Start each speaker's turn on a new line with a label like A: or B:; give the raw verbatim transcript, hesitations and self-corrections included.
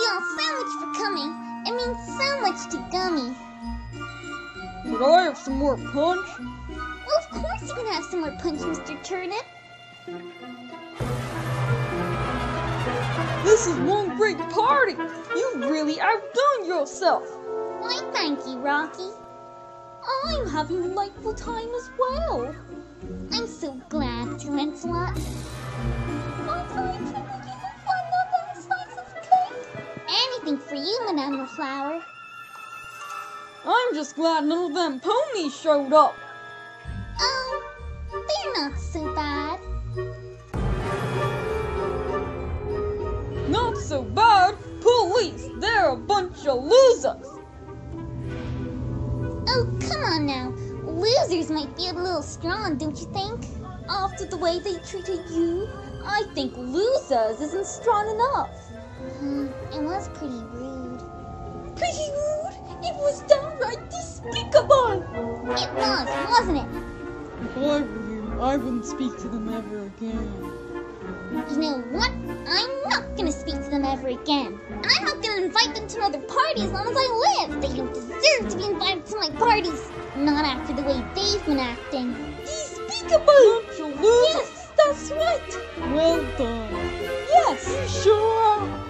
A: y'all so much for coming. It means so much to Gummy.
B: Could I have some more punch?
A: Well, of course you can have some more punch, Mister Turnip.
B: This is one great party! You really outdone yourself!
A: Why, thank you, Rocky.
C: I'm having a delightful time as well.
A: I'm so glad, Lancelot.
C: I'm very looking for Fandub and a slice of cake.
A: Anything for you, Banana Flower.
B: I'm just glad none of them ponies showed up.
A: Oh, they're not so bad.
B: Not so bad? Police, they're a bunch of losers.
A: Oh, come on now. Losers might be a little strong, don't you think?
C: After the way they treated you, I think losers isn't strong enough.
A: It was pretty rude.
C: Pretty rude? It was downright despicable.
A: It was, wasn't it?
B: If I were you, I wouldn't speak to them ever again.
A: You know what? I'm not gonna speak to them ever again. And I'm not gonna invite them to another party as long as I live. They don't deserve to be invited to my parties. Not after the way they've been acting.
C: Despicable!
B: Bunch of losers.
C: Yes, that's right.
B: Well done.
C: Yes.
B: Sure.